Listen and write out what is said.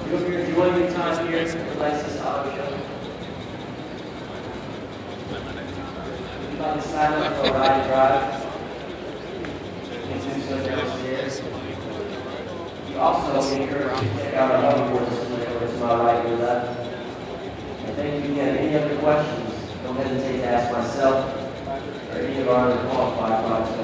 We hope you're enjoying your time here at the Licensed Auto Show. If you'd like to sign up for a ride and drive, you can do so downstairs. We also encourage you to check out our hoverboard display over to my right or left. And thank you again. Any other questions, don't hesitate to ask myself or any of our other qualified